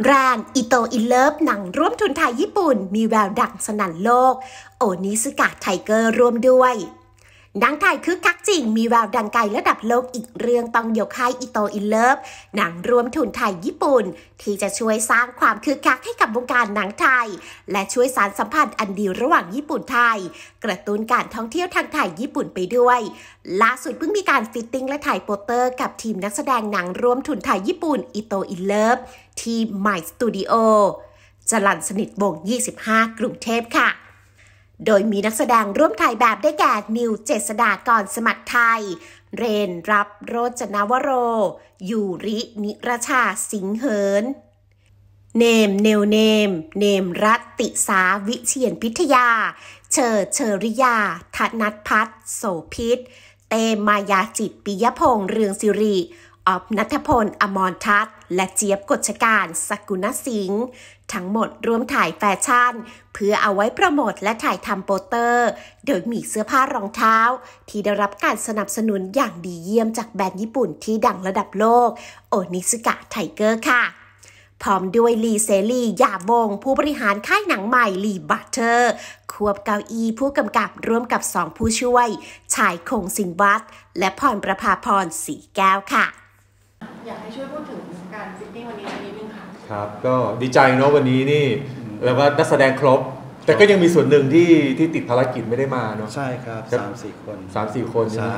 แรงอิโตอิเลิฟหนังร่วมทุนไทยญี่ปุ่นมีแววดังสนั่นโลกโอนิสกะไทเกอร์ร่วมด้วยหนังไทยคึกคักจริงมีแววดังไกลระดับโลกอีกเรื่องต้องยกให้อิโตอิเลิฟหนังร่วมทุนไทยญี่ปุ่นที่จะช่วยสร้างความคึกคักให้กับวงการหนังไทยและช่วยสานสัมพันธ์อันดีระหว่างญี่ปุ่นไทยกระตุ้นการท่องเที่ยวทางไทยญี่ปุ่นไปด้วยล่าสุดเพิ่งมีการฟิตติ้งและถ่ายโปสเตอร์กับทีมนักแสดงหนังร่วมทุนไทยญี่ปุ่นอิโตอิเลิฟที่ My Studio จรัญสนิทวงศ์25 กรุงเทพค่ะโดยมีนักแสดงร่วมถ่ายแบบได้แก่นิวเจษฎากรสมัครไทยเรนรับโรจนวโรยูรินิรชาสิงเหินเนมเนมรัตติสาวิเชียนพิทยาเชอริยาธนัทพัฒน์โสพิษเตมายาจิตปิยพงษ์เรืองสิริออบณัฐพลอมรทัศน์และเจี๊ยบกฎชการสกุณสิงห์ทั้งหมดร่วมถ่ายแฟชั่นเพื่อเอาไว้โปรโมทและถ่ายทำโปสเตอร์โดยมีเสื้อผ้ารองเท้าที่ได้รับการสนับสนุนอย่างดีเยี่ยมจากแบรนด์ญี่ปุ่นที่ดังระดับโลกโอนิสกะไทเกอร์ค่ะพร้อมด้วยลีเซรียาบงผู้บริหารค่ายหนังใหม่ลีบัตเตอร์ควบเก้าอี้ผู้กำกับร่วมกับ2ผู้ช่วยชายคงสิงห์วัฒน์และพรประภาพรศรีแก้วค่ะอยากให้ช่วยพูดถึงการฟิตติ้งวันนี้นิดนึงค่ะครับก็ดีใจเนาะวันนี้นี่แล้วก็นักแสดงครบแต่ก็ยังมีส่วนหนึ่งที่ติดภารกิจไม่ได้มาเนาะใช่ครับ3-4 คนใช่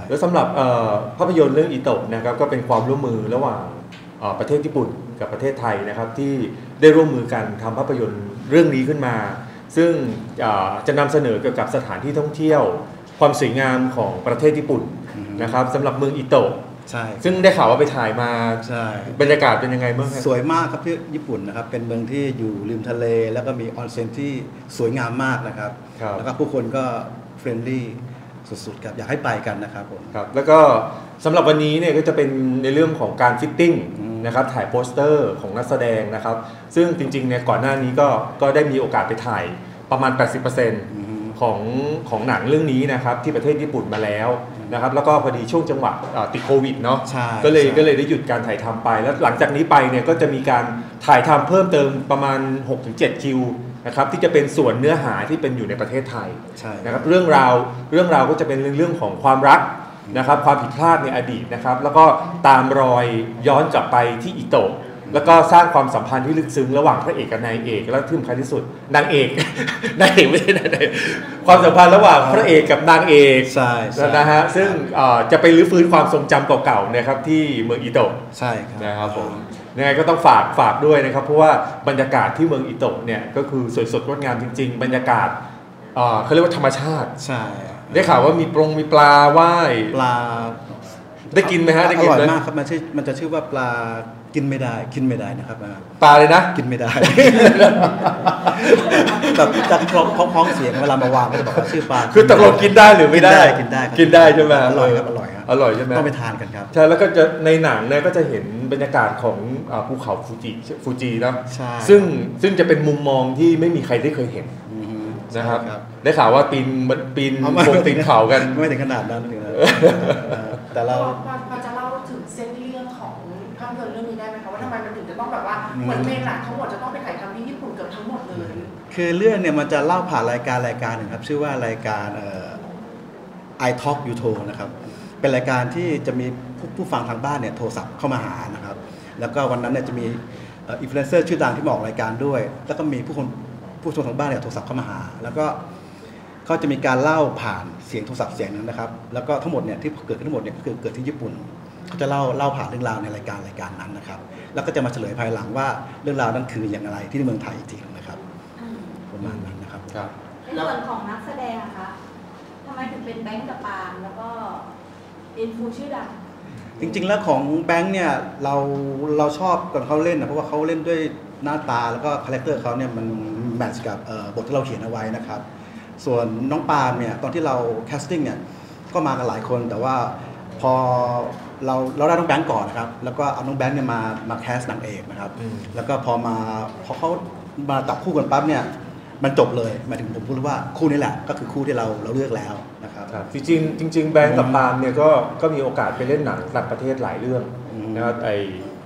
แล้วสำหรับภาพยนตร์เรื่องอิโตะนะครับก็เป็นความร่วมมือระหว่างประเทศญี่ปุ่นกับประเทศไทยนะครับที่ได้ร่วมมือกันทำภาพยนตร์เรื่องนี้ขึ้นมาซึ่งจะนำเสนอเกี่ยวกับสถานที่ท่องเที่ยวความสวยงามของประเทศญี่ปุ่นนะครับสำหรับเมืองอิโตะใช่ซึ่งได้ข่าวว่าไปถ่ายมาใช่บรรยากาศเป็นยังไงบ้างครับสวยมากครับที่ญี่ปุ่นนะครับเป็นเมืองที่อยู่ริมทะเลแล้วก็มีออนเซ็นที่สวยงามมากนะครับแล้วก็ผู้คนก็เฟรนลี่สุดๆครับอยากให้ไปกันนะครับผมครับแล้วก็สำหรับวันนี้เนี่ยก็จะเป็นในเรื่องของการฟิตติ้งนะครับถ่ายโปสเตอร์ของนักแสดงนะครับซึ่งจริงๆเนี่ยก่อนหน้านี้ก็ได้มีโอกาสไปถ่ายประมาณ 80%ของหนังเรื่องนี้นะครับที่ประเทศญี่ปุ่นมาแล้วนะครับแล้วก็พอดีช่วงจังหวะติดโควิดเนาะก็เลยได้หยุดการถ่ายทำไปแล้วหลังจากนี้ไปเนี่ยก็จะมีการถ่ายทำเพิ่มเติมประมาณ 6-7 คิวนะครับที่จะเป็นส่วนเนื้อหาที่เป็นอยู่ในประเทศไทยนะครับเรื่องราวก็จะเป็นเรื่องของความรักนะครับความผิดพลาดในอดีตนะครับแล้วก็ตามรอยย้อนกลับไปที่อิโตะแล้วก็สร้างความสัมพันธ์ที่ลึกซึ้งระหว่างพระเอกกับนายเอกและที่สำคัญที่สุดนางเอกไม่ใช่นายเอกความสัมพันธ์ระหว่างพระเอกกับนางเอกนะฮะซึ่งจะไปรื้อฟื้นความทรงจำเก่าๆนะครับที่เมืองอิโตะใช่ครับนะครับผมยังไงก็ต้องฝากด้วยนะครับเพราะว่าบรรยากาศที่เมืองอิโตะเนี่ยก็คือสวยสดงดงามจริงๆบรรยากาศเขาเรียกว่าธรรมชาติใช่ได้ข่าวว่ามีปลาว่ายปลาได้กินไหมฮะได้กินอร่อยมากครับมันจะชื่อว่าปลากินไม่ได้นะครับปลาเลยนะกินไม่ได้แบบจะคล้องเสียงเวลามาวางก็จะบอกว่าชื่อปลาคือตกลงกินได้หรือไม่ได้กินได้ใช่ไหมอร่อยครับอร่อยใช่ไหมต้องไปทานกันครับใช่แล้วก็จะในหนังเนี่ยก็จะเห็นบรรยากาศของภูเขาฟูจินะซึ่งจะเป็นมุมมองที่ไม่มีใครได้เคยเห็นนะครับได้ข่าวว่าปีนตีนเขากันไม่ถึงขนาดนั้นแต่เราพอจะเล่าถึงเส้นเรื่องของภาพยนตร์เรื่องนี้ได้ไหมคะว่าทำไมมันถึงจะต้องแบบว่าเหมือนเมนหลักทั้งหมดจะต้องไปถ่ายทำที่ญี่ปุ่นเกือบทั้งหมดเลยคือเรื่องเนี่ยมันจะเล่าผ่านรายการหนึ่งครับชื่อว่ารายการI Talk You To นะครับเป็นรายการที่จะมีผู้ฟังทางบ้านเนี่ยโทรศัพท์เข้ามาหานะครับแล้วก็วันนั้นเนี่ยจะมีอินฟลูเอนเซอร์ชื่อดังที่มาออกรายการด้วยแล้วก็มีผู้ชมทางบ้านเนี่ยโทรศัพท์เข้ามาหาแล้วก็เขาจะมีการเล่าผ่านเสียงโทรศัพท์เสียงนั้นนะครับแล้วก็ทั้งหมดเนี่ยที่เกิดขึ้นทั้งหมดเนี่ยคือเกิดที่ญี่ปุ่นเขาจะเล่าผ่านเรื่องราวในรายการนั้นนะครับแล้วก็จะมาเฉลยภายหลังว่าเรื่องราวนั้นคืออย่างไรที่เมืองไทยจริงนะครับประมาณนั้นนะครับในส่วนของนักแสดงคะทำไมถึงเป็นแบงค์กับปาล์มแล้วก็อินฟูชื่อดังจริงๆแล้วของแบงค์เนี่ยเราชอบก่อนเขาเล่นนะเพราะว่าเขาเล่นด้วยหน้าตาแล้วก็คาแรคเตอร์เขาเนี่ยมันแมทช์กับบทที่เราเขียนเอาไว้นะครับส่วนน้องปาล์มเนี่ยตอนที่เราแคสติ้งเนี่ยก็มากันหลายคนแต่ว่าพอเราได้น้องแบงค์ก่อนนะครับแล้วก็เอาน้องแบงค์เนี่ยมาแคสนางเอกนะครับแล้วก็พอเขามาจับคู่กันปั๊บเนี่ยมันจบเลยหมายถึงผมพูดว่าคู่นี้แหละก็คือคู่ที่เราเลือกแล้วนะครับจริงแบงค์กับปาล์มเนี่ยก็มีโอกาสไปเล่นหนังต่างประเทศหลายเรื่องนะครับ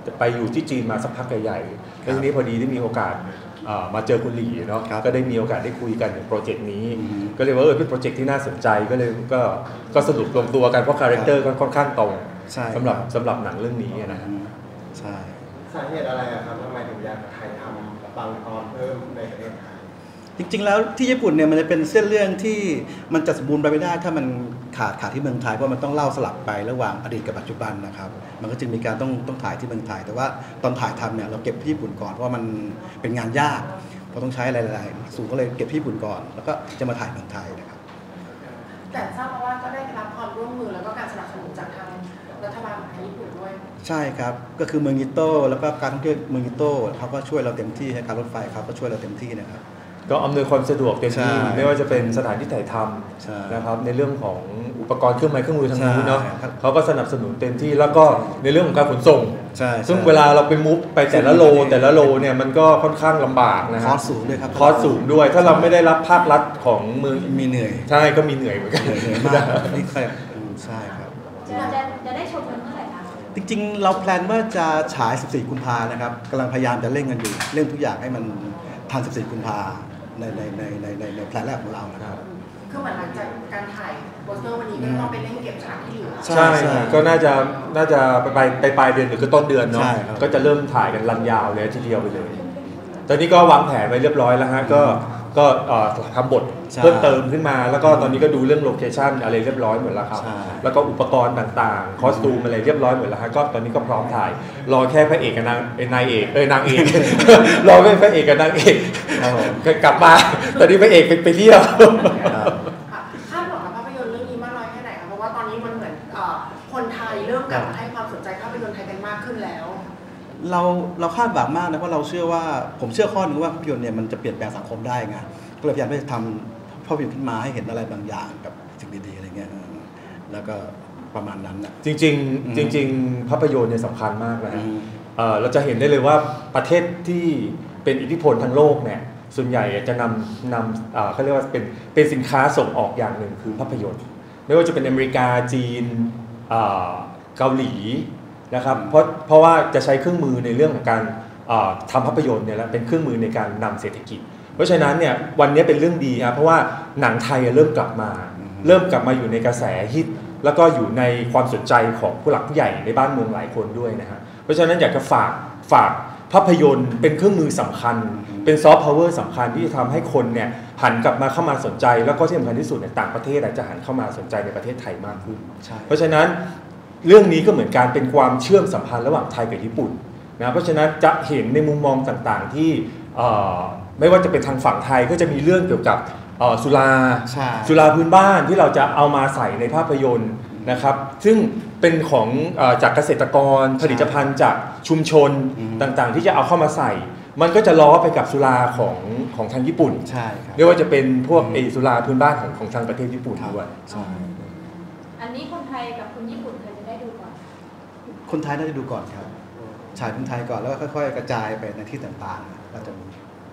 ไปอยู่ที่จีนมาสักพักใหญ่ๆแล้วทีนี้พอดีได้มีโอกาสมาเจอคุณหลีเนาะก็ได้มีโอกาสได้คุยกันถึงโปรเจกต์นี้ก็เลยว่าเป็นโปรเจกต์ที่น่าสนใจก็เลยก็สรุปลงตัวกันเพราะคาแรคเตอร์ก็ค่อนข้างตรงสำหรับหนังเรื่องนี้นะใช่สาเหตุอะไรครับทำไมถึงอยากถ่ายทำบางตอนเพิ่มในประเทศไทยจริงๆแล้วที่ญี่ปุ่นเนี่ยมันจะเป็นเส้นเรื่องที่มันจะสมบูรณ์ไปไม่ได้ถ้ามันขาดที่เมืองไทยเพราะมันต้องเล่าสลับไประหว่างอดีตกับปัจจุบันนะครับมันก็จึงมีการต้องถ่ายที่เมืองไทยแต่ว่าตอนถ่ายทำเนี่ยเราเก็บที่ญี่ปุ่นก่อนเพราะว่ามันเป็นงานยากเพราะต้องใช้อะไรหลายๆสูงก็เลยเก็บที่ญี่ปุ่นก่อนแล้วก็จะมาถ่ายเมืองไทยนะครับแต่ทราบมาว่าก็ได้รับความร่วมมือแล้วก็การสนับสนุนจากทางรัฐบาลของญี่ปุ่นด้วยใช่ครับก็คือเมืองอิโต้แล้วก็การท่องเที่ยวเมืองอิโต้เขาก็ช่วยเราเต็มที่ให้การรถไฟเขาก็ช่วยเราเต็มที่นะครับก็อำนวยความสะดวกเต็มที่ไม่ว่าจะเป็นสถานที่ถ่ายทำนะครับในเรื่องของอุปกรณ์เครื่องไม้เครื่องมือทางนู้นเนาะเขาก็สนับสนุนเต็มที่แล้วก็ในเรื่องของการขนส่งซึ่งเวลาเราไปมุฟไปแต่ละโลเนี่ยมันก็ค่อนข้างลำบากนะครับคอสสูงด้วยครับคอสสูงด้วยถ้าเราไม่ได้รับภาครัฐของเมืองมีเหนื่อยใช่ก็มีเหนื่อยเหมือนกันมากนี่ใช่ครับจะได้ชมกันเมื่อไหร่คะจริงๆเราแพลนว่าจะฉาย14กุมภานะครับกำลังพยายามจะเร่งกันอยู่เร่งทุกอย่างให้มันทัน14กุมภาในแพลนแรกของเรานะครับคือเหมือนหลังจากการถ่ายโปสเตอร์วันนี้ก็ต้องไปเร่งเก็บฉากที่เหลือใช่ก็น่าจะไปปลายเดือนหรือก็ต้นเดือนเนาะก็จะเริ่มถ่ายกันรันยาวเลยทีเดียวไปเลยตอนนี้ก็วางแผนไว้เรียบร้อยแล้วฮะก็ทำบทเพิ่มเติมขึ้นมาแล้วก็ตอนนี้ก็ดูเรื่องโลเคชั่นอะไรเรียบร้อยหมดแล้วครับแล้วก็อุปกรณ์ต่างๆคอสตูมอะไรเรียบร้อยหมดแล้วฮะก็ตอนนี้ก็พร้อมถ่ายรอแค่พระเอกกับนางเอกนางเอกรอแค่พระเอกกับนางเอกกลับมาตอนนี้พระเอกไปเที่ยวคาดหวังกับภาพยนตร์เรื่องนี้มากน้อยแค่ไหนครับเพราะว่าตอนนี้มันเหมือนคนไทยเริ่มกลับมาให้ความสนใจภาพยนตร์ไทยกันมากขึ้นแล้วเราคาดหวังมากนะเพราะเราเชื่อว่าผมเชื่อข้อนึงว่าภาพยนตร์เนี่ยมันจะเปลี่ยนแปลงสังคมได้ไงก็เลยพยายามที่จะทำภาพยนตร์ขึ้นมาให้เห็นอะไรบางอย่างกับสิ่งดีๆอะไรเงี้ยแล้วก็ประมาณนั้นนะจริงภาพยนตร์เนี่ยสำคัญมากนะฮะเราจะเห็นได้เลยว่าประเทศที่เป็นอิทธิพลทางโลกเนี่ยส่วนใหญ่จะนำเขาเรียกว่าเป็นสินค้าส่งออกอย่างหนึ่งคือภาพยนตร์ไม่ว่าจะเป็นอเมริกาจีนเกาหลีนะครับเพราะว่าจะใช้เครื่องมือในเรื่องของการทำภาพยนตร์เนี่ยแล้วเป็นเครื่องมือในการนำเศรษฐกิจเพราะฉะนั้นเนี่ยวันนี้เป็นเรื่องดีนะเพราะว่าหนังไทยเริ่มกลับมาอยู่ในกระแสฮิตแล้วก็อยู่ในความสนใจของผู้หลักผู้ใหญ่ในบ้านเมืองหลายคนด้วยนะฮะเพราะฉะนั้นอยากจะฝากภาพยนตร์เป็นเครื่องมือสำคัญเป็นซอฟต์พาวเวอร์สำคัญที่จะทำให้คนเนี่ยหันกลับมาเข้ามาสนใจแล้วก็ที่สำคัญที่สุดในต่างประเทศอาจจะหันเข้ามาสนใจในประเทศไทยมากขึ้นเพราะฉะนั้นเรื่องนี้ก็เหมือนการเป็นความเชื่อมสัมพันธ์ระหว่างไทยกับญี่ปุ่นนะเพราะฉะนั้นจะเห็นในมุมมองต่างๆที่ไม่ว่าจะเป็นทางฝั่งไทยก็จะมีเรื่องเกี่ยวกับสุราพื้นบ้านที่เราจะเอามาใส่ในภาพยนตร์นะครับซึ่งเป็นของจากเกษตรกรผลิตภัณฑ์จากชุมชนต่างๆที่จะเอาเข้ามาใส่มันก็จะล้อไปกับสุราของทางญี่ปุ่นใช่ครับไม่ว่าจะเป็นพวกสุราพื้นบ้านของทางประเทศญี่ปุ่นด้วยอันนี้คนไทยกับคนญี่ปุ่นใครจะได้ดูก่อนคนไทยน่าจะดูก่อนครับฉายคนไทยก่อนแล้วก็ค่อยๆกระจายไปในที่ต่างๆก็จะมี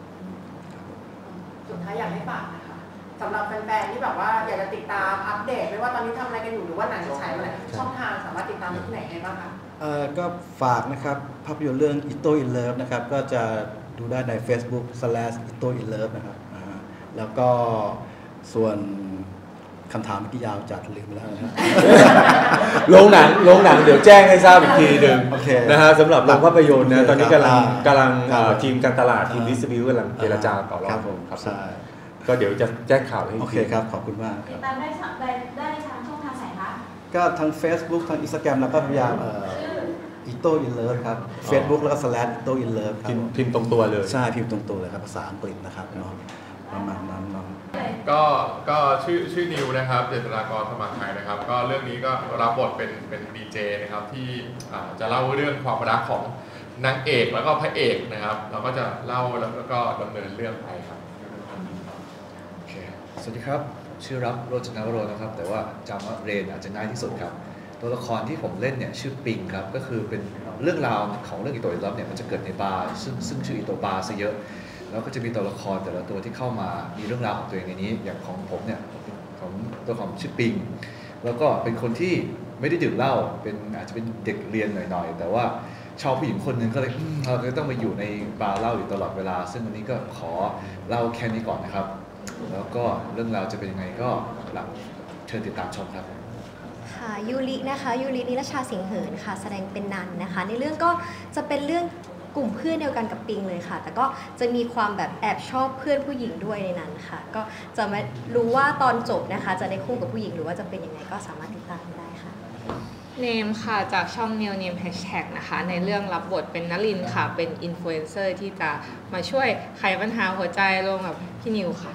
สุดท้ายอยากให้ฝากนะคะสำหรับแฟนๆที่แบบว่าอยากจะติดตามอัปเดตไม่ว่าตอนนี้ทำอะไรกันอยู่หรือว่าหนังจะฉายเมื่อไหร่ช่องทางสามารถติดตามที่ไหนได้บ้างคะก็ฝากนะครับภาพยนตร์เรื่อง Ito in Love นะครับก็จะดูได้ใน Facebook/Ito in Love นะครับแล้วก็ส่วนคำถามเมื่อกี้ยาวจัดลืมแล้วนะโรงหนังเดี๋ยวแจ้งให้ทราบอีกทีหนึ่งนะฮะสำหรับโรงภาพยนตร์นะตอนนี้กำลังทีมการตลาดทีมดิสทริบิวต์กำลังเจรจาต่อรองครับใช่ก็เดี๋ยวจะแจ้งข่าวให้โอเคครับขอบคุณมากติดตามได้ทางช่องทางไหนคะก็ทาง Facebook ทาง Instagram แล้วก็พยายามIto in Love ครับ Facebook แล้วก็/Ito in Love ครับพิมพ์ตรงตัวเลยใช่พิมพ์ตรงตัวเลยครับภาษาอังกฤษนะครับเนาะประมาณนั้นเนาะก็ชื่อนิวนะครับเจตนากรสมัครไทยนะครับก็เรื่องนี้ก็รับบทเป็นดีเจนะครับที่จะเล่าเรื่องความรักของนางเอกแล้วก็พระเอกนะครับเราก็จะเล่าแล้วก็ดำเนินเรื่องไปครับสวัสดีครับชื่อรับโรจนวโรนะครับแต่ว่าจำว่าเรนอาจจะง่ายที่สุดครับตัวละครที่ผมเล่นเนี่ยชื่อปิงครับก็คือเป็นเรื่องราวของเรื่องอิโตะอิรับเนี่ยมันจะเกิดในบาร์ซึ่งชื่ออิโตะบาร์ซะเยอะแล้วก็จะมีตัวละครแต่ละตัวที่เข้ามามีเรื่องราวของตัวเองในนี้อย่างของผมเนี่ยของตัวของชื่อปิงแล้วก็เป็นคนที่ไม่ได้ดื่มเหล้าเป็นอาจจะเป็นเด็กเรียนหน่อยๆแต่ว่าชอบผู้หญิงคนหนึ่งก็เลยเราจะต้องมาอยู่ในบาร์เหล้าอยู่ตลอดเวลาซึ่งวันนี้ก็ขอเล่าแค่นี้ก่อนนะครับแล้วก็เรื่องราวจะเป็นยังไงก็เชิญติดตามชมครับค่ะยูรินะคะยูรินิรชาสิงห์เหินค่ะแสดงเป็นนันนะคะในเรื่องก็จะเป็นเรื่องกลุ่มเพื่อนเดียวกันกับปิงเลยค่ะแต่ก็จะมีความแบบแอบชอบเพื่อนผู้หญิงด้วยในนั้นค่ะก็จะไม่รู้ว่าตอนจบนะคะจะได้คู่กับผู้หญิงหรือว่าจะเป็นยังไงก็สามารถติดตามได้ค่ะเนมค่ะจากช่อง New Name Hashtag นะคะในเรื่องรับบทเป็นนลินค่ะเป็นอินฟลูเอนเซอร์ที่จะมาช่วยไขปัญหาหัวใจลงกับพี่นิวค่ะ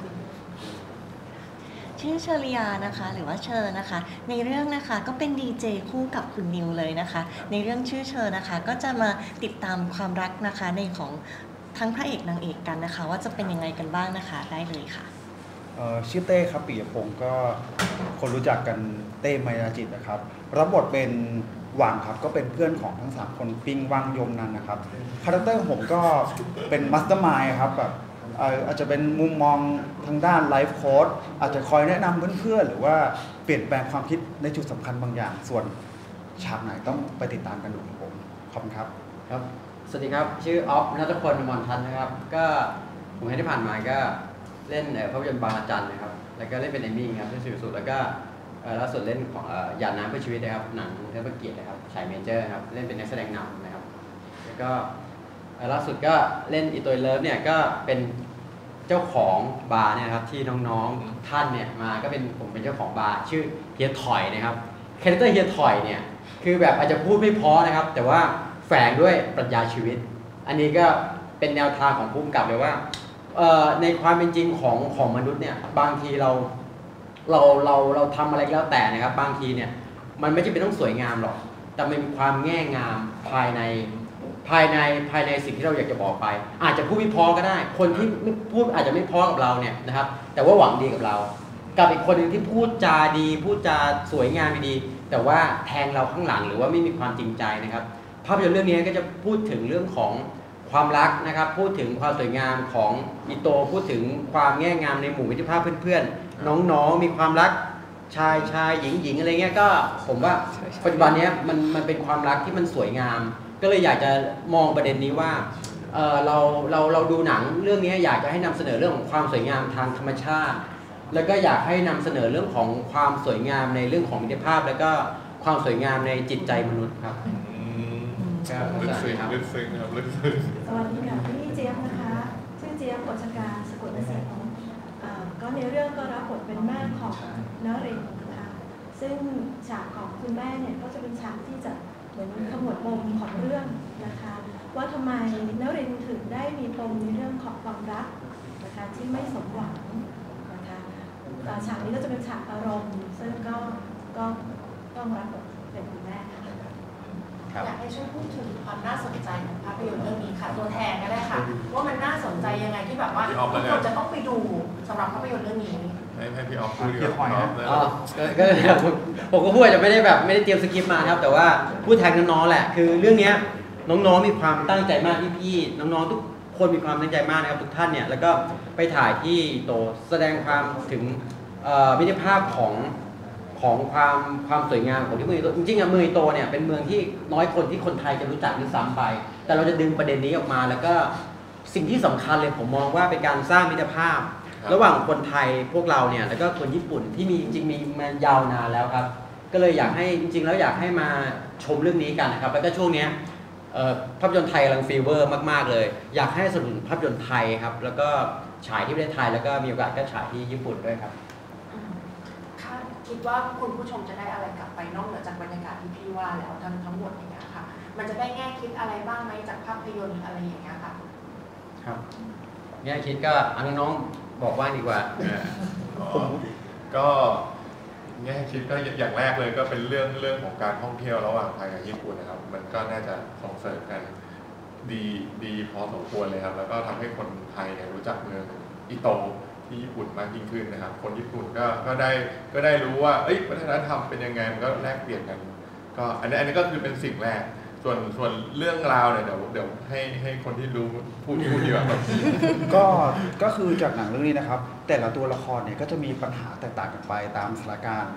ชื่อเชอริยานะคะหรือว่าเชอร์นะคะในเรื่องนะคะก็เป็นดีเจคู่กับคุณนิวเลยนะคะในเรื่องชื่อเชอร์นะคะก็จะมาติดตามความรักนะคะในของทั้งพระเอกนางเอกกันนะคะว่าจะเป็นยังไงกันบ้างนะคะได้เลยค่ะชื่อเต้ครับปิยพงศ์ก็คนรู้จักกันเต้มายาจิตนะครับรับบทเป็นหว่างครับก็เป็นเพื่อนของทั้ง3คนปิงวังยมนันนะครับคาแรคเตอร์ของผมก็เป็นมัสเตอร์มายด์ครับแบบอาจจะเป็นมุมมองทางด้านไลฟ์โค้ชอาจจะคอยแนะนำเพื่อนๆหรือว่าเปลี่ยนแปลงความคิดในจุดสำคัญบางอย่างส่วนฉากไหนต้องไปติดตามกันดูของผมขอบคุณครับครับสวัสดีครับชื่อออฟณัฐพล มรทัศน์นะครับก็ผมที่ผ่านมาก็เล่นภาพยนตร์บางระจันนะครับแล้วก็เล่นเป็นเอมมี่ครับที่สุดแล้วก็ล่าสุดเล่นของหยาดน้ำเพื่อชีวิตนะครับหนังเทิดพระเกียรตินะครับฉายเมเจอร์ครับเล่นเป็นนักแสดงนำนะครับแล้วก็ล่าสุดก็เล่นอีตัวเลิฟเนี่ยก็เป็นเจ้าของบาร์เนี่ยครับที่น้องๆท่านเนี่ยมาก็เป็นผมเป็นเจ้าของบาร์ชื่อเฮียถอยนะครับคาแรคเตอร์เฮียถอยเนี่ยคือแบบอาจจะพูดไม่เพราะนะครับแต่ว่าแฝงด้วยปรัชญาชีวิตอันนี้ก็เป็นแนวทางของผู้กำกับเลยว่าในความเป็นจริงของมนุษย์เนี่ยบางทีเราทำอะไรก็แล้วแต่นะครับบางทีเนี่ยมันไม่จำเป็นต้องสวยงามหรอกแต่มันมีความแง่งามภายในสิ่งที่เราอยากจะบอกไปอาจจะพูดไม่เพอก็ได้คนที่พูดอาจจะไม่เพอกับเราเนี่ยนะครับแต่ว่าหวังดีกับเรากับอีกคนหนึ่งที่พูดจาดีพูดจาสวยงามดีแต่ว่าแทงเราข้างหลังหรือว่าไม่มีความจริงใจนะครับภาพยนตร์เรื่องนี้ก็จะพูดถึงเรื่องของความรักนะครับพูดถึงความสวยงามของอิโตพูดถึงความแง่งามในหมู่มิตรภาพเพื่อนๆน้องๆมีความรักชายหญิงอะไรเงี้ยก็ผมว่าปัจจุบันนี้มันเป็นความรักที่มันสวยงามก็เลยอยากจะมองประเด็นนี้ว่าเราดูหนังเรื่องนี้อยากจะให้นำเสนอเรื่องของความสวยงามทางธรรมชาติแล้วก็อยากให้นำเสนอเรื่องของความสวยงามในเรื่องของมิตรภาพแล้วก็ความสวยงามในจิตใจมนุษย์ครับลึกซึ้งครับลึกซึ้งสวัสดีค่ะพี่เจี๊ยบนะคะชื่อเจี๊ยบกฤษการสกุลเสถีก็ในเรื่องก็รับบทเป็นแม่ของนรินทร์นะคะซึ่งฉากของคุณแม่เนี่ยก็จะเป็นฉากที่จะเหมือนขมวดปมของเรื่องนะคะว่าทำไมนรินทร์ถึงได้มีปมในเรื่องของความรักนะคะที่ไม่สมหวังนะคะฉากนี้ก็จะเป็นฉากอารมณ์ซึ่งก็ต้องรับบทเป็นคุณแม่อยากให้ช่วยพูดถึงความน่าสนใจของภาพยนตร์เรื่องนี้ค่ะตัวแทนก็ได้ค่ะว่ามันน่าสนใจยังไงที่แบบว่าทุกคนจะต้องไปดูสำหรับภาพยนตร์เรื่องนี้ให้พี่ออฟพูดดีกว่าก็ผมก็พูดอาจจะไม่ได้เตรียมสคริปต์มาครับแต่ว่าพูดแทนน้องๆแหละคือเรื่องนี้น้องๆมีความตั้งใจมากพี่น้องๆทุกคนมีความตั้งใจมากนะครับทุกท่านเนี่ยแล้วก็ไปถ่ายที่โตแสดงความถึงมิตรภาพของความสวยงามของที่เมืองอิโตจริงๆเมืองอิโตเนี่ยเป็นเมืองที่น้อยคนที่คนไทยจะรู้จักด้วยซ้ำไปแต่เราจะดึงประเด็นนี้ออกมาแล้วก็สิ่งที่สำคัญเลยผมมองว่าเป็นการสร้างมิตรภาพระหว่างคนไทยพวกเราเนี่ยแล้วก็คนญี่ปุ่นที่มีจริงมีมายาวนานแล้วครับก็เลยอยากให้จริงๆแล้วอยากให้มาชมเรื่องนี้กันนะครับแล้วก็ช่วงนี้ภาพยนตร์ไทยกำลังฟีเวอร์มากๆเลยอยากให้สนับสนุนภาพยนตร์ไทยครับแล้วก็ฉายที่ประเทศไทยแล้วก็มีโอกาสก็ฉายที่ญี่ปุ่นด้วยครับคิดว่าคุณผู้ชมจะได้อะไรกลับไปนอกเหนือจากบรรยากาศที่พี่ว่าแล้วทั้งหมดอย่างเงี้ยค่ะมันจะได้แง่คิดอะไรบ้างไหมจากภาพยนตร์อะไรอย่างเงี้ยค่ะครับแง่คิดก็น้องๆบอกว่าดีกว่าก็แง่คิดก็อย่างแรกเลยก็เป็นเรื่องของการท่องเที่ยวระหว่างไทยกับญี่ปุ่นนะครับมันก็น่าจะส่งเสริมกันดีพอสมควรเลยครับแล้วก็ทำให้คนไทยเนี่ยรู้จักเมืองอิโตที่ญี่ปุ่นมากยิ่งขึ้นนะครับคนญี่ปุ่นก็ได้รู้ว่าวัฒนธรรมเป็นยังไงมันก็แลกเปลี่ยนกันก็อันนี้ก็คือเป็นสิ่งแรกส่วนเรื่องราวเนี่ยเดี๋ยวให้คนที่รู้พูดดีกว่าก็คือจากหนังเรื่องนี้นะครับแต่ละตัวละครเนี่ยก็จะมีปัญหาแตกต่างกันไปตามสถานการณ์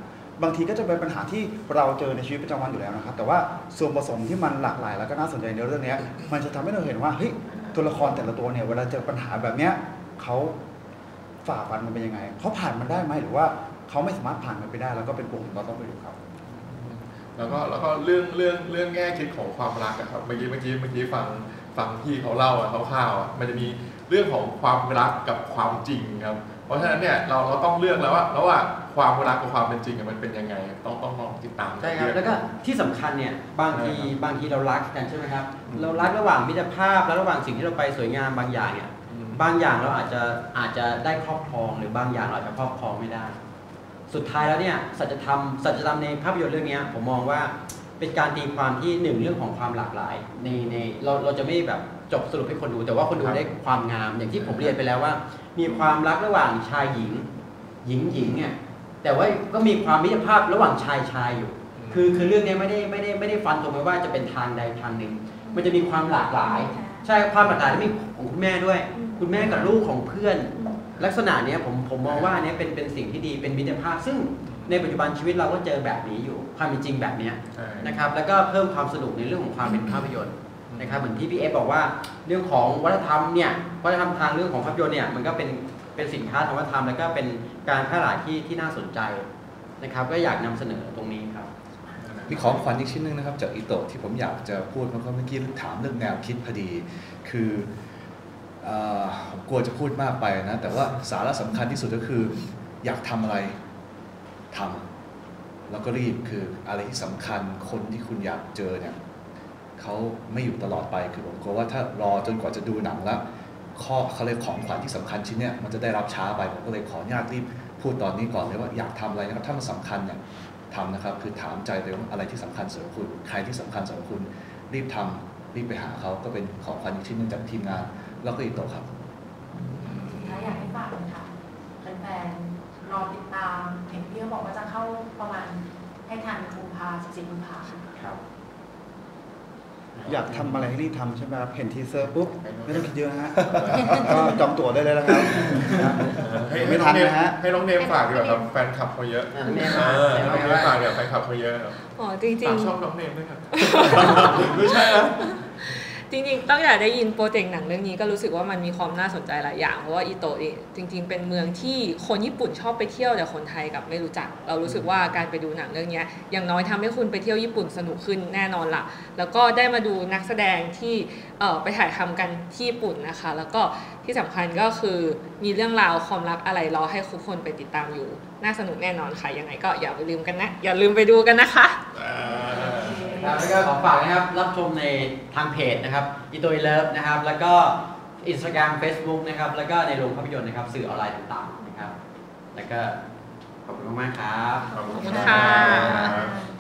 บางทีก็จะเป็นปัญหาที่เราเจอในชีวิตประจำวันอยู่แล้วนะครับแต่ว่าส่วนผสมที่มันหลากหลายแล้วก็น่าสนใจในเรื่องนี้มันจะทำให้เราเห็นว่าเฮ้ยตัวละครแต่ละตัวเนี่ยเวลาเจอปัญหาแบบเนี้ยเขาฝ่าฟันมันเป็นยังไงเขาผ่านมันได้ไหมหรือว่าเขาไม่สามารถผ่านมันไปได้แล้วก็เป็นปมเราต้องไปดูครับแล้วก็เรื่องแง่คิดของความรักครับเมื่อกี้ฟังพี่เขาเล่าคร่าวๆมันจะมีเรื่องของความรักกับความจริงครับเพราะฉะนั้นเนี่ยเราต้องเลือกแล้วว่าระหว่างความรักกับความเป็นจริงมันเป็นยังไงต้องลองติดตามใช่ครับแล้วก็ที่สำคัญเนี่ยบางทีเรารักกันใช่ไหมครับเรารักระหว่างมิตรภาพและระหว่างสิ่งที่เราไปสวยงามบางอย่างเนี่ยบางอย่างเราอาจจะได้ครอบครองหรือบางอย่างเราอาจจะครอบครองไม่ได้สุดท้ายแล้วเนี่ยสัจธรรมในภาพยนตร์เรื่องนี้ผมมองว่าเป็นการตีความที่หนึ่งเรื่องของความหลากหลายในเราจะไม่แบบจบสรุปให้คนดูแต่ว่าคนดูได้ความงามอย่างที่ผมเรียนไปแล้วว่ามีความรักระหว่างชายหญิงเนี่ยแต่ว่าก็มีความมิตรภาพระหว่างชายอยู่คือเรื่องนี้ไม่ได้ฟันตรงไปว่าจะเป็นทางใดทางหนึ่งมันจะมีความหลากหลายใช่ความหลากหลายที่มีของคุณแม่ด้วยคุณแม่กับลูกของเพื่อนลักษณะนี้ผมมองว่านี้เป็นสิ่งที่ดีเป็นมิตรภาพซึ่งในปัจจุบันชีวิตเราก็เจอแบบนี้อยู่ความเป็นจริงแบบนี้นะครับแล้วก็เพิ่มความสนุกในเรื่องของความเป็นภาพยนตร์นะครับเหมือนที่พี่เอฟบอกว่าเรื่องของวัฒนธรรมเนี่ยวัฒนธรรมทางเรื่องของภาพยนตร์เนี่ยมันก็เป็นสินค้าทางวัฒนธรรมแล้วก็เป็นการแพร่หลายที่น่าสนใจนะครับก็อยากนำเสนอตรงนี้ครับมีของขวัญอีกชิ้นนึงนะครับจากอิโตะที่ผมอยากจะพูดเมื่อกี้ถามเรื่องแนวคิดพอดีคือผมกลัวจะพูดมากไปนะแต่ว่าสาระสำคัญที่สุดก็คืออยากทำอะไรทำแล้วก็รีบคืออะไรที่สำคัญคนที่คุณอยากเจอเนี่ยเขาไม่อยู่ตลอดไปคือผมกลัวว่าถ้ารอจนกว่าจะดูหนังแล้วเขาเลยของขวัญที่สำคัญชิ้นเนี้ยมันจะได้รับช้าไปผมก็เลยขออนุญาตรีบพูดตอนนี้ก่อนเลยว่าอยากทำอะไรนะครับถ้ามันสำคัญเนี่ยทำนะครับคือถามใจตัวเองว่าอะไรที่สำคัญสำหรับคุณใครที่สำคัญสำหรับคุณรีบทำรีบไปหาเขาก็เป็นของขวัญอีกชิ้นนึงจากทีมงานแล้วก็อิโตะครับอยากให้ฝากเลยค่ะแฟนๆรอติดตามเห็นพี่เขาบอกว่าจะเข้าประมาณให้ทัน14 กุมภาครับอยากทำอะไรให้รีบทำใช่ไหมครับเห็นทีเซอร์ปุ๊บไม่ต้องคิดเยอะฮะก็จองตั๋วได้เลยนะครับไม่ทันนะฮะให้น้องเนมฝากดีกว่าครับแฟนคลับเขาเยอะน้องเนมฝากเดี๋ยวแฟนคลับเขาเยอะอ๋อจริงๆชอบน้องเนมด้วยครับไม่ใช่นะจริงๆต้องอยากได้ยินโปรเจกต์หนังเรื่องนี้ก็รู้สึกว่ามันมีความน่าสนใจหลายอย่างเพราะว่าอิโตะจริงๆเป็นเมืองที่คนญี่ปุ่นชอบไปเที่ยวแต่คนไทยกับไม่รู้จักเรารู้สึกว่าการไปดูหนังเรื่องนี้อย่างน้อยทำให้คุณไปเที่ยวญี่ปุ่นสนุกขึ้นแน่นอนล่ะแล้วก็ได้มาดูนักแสดงที่ไปถ่ายทำกันที่ญี่ปุ่นนะคะแล้วก็ที่สำคัญก็คือมีเรื่องราวความรักอะไรรอให้ทุกคนไปติดตามอยู่น่าสนุกแน่นอนค่ะยังไงก็อย่าลืมกันนะอย่าลืมไปดูกันนะคะแล้วก็ขอฝากนะครับรับชมในทางเพจนะครับอิโตะเลิฟนะครับแล้วก็ Instagram Facebook นะครับแล้วก็ในโรงภาพยนตร์นะครับสื่อออนไลน์ต่างๆนะครับแล้วก็ขอบคุณมากๆครับขอบคุณค่ะ